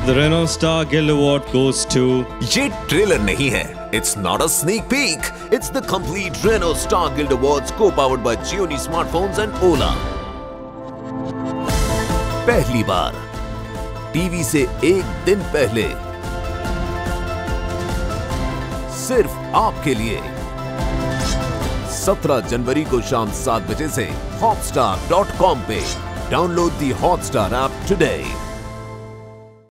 The Renault Star Guild Award goes to... ये trailer नहीं है, it's not a sneak peek, it's the complete Renault Star Guild Awards co-powered by Gionee Smartphones and Ola. पहली बार TV से एक दिन पहले सिर्फ आपके लिए 17 जनवरी को शाम 7 बजे से Hotstar.com पे download the Hotstar app today.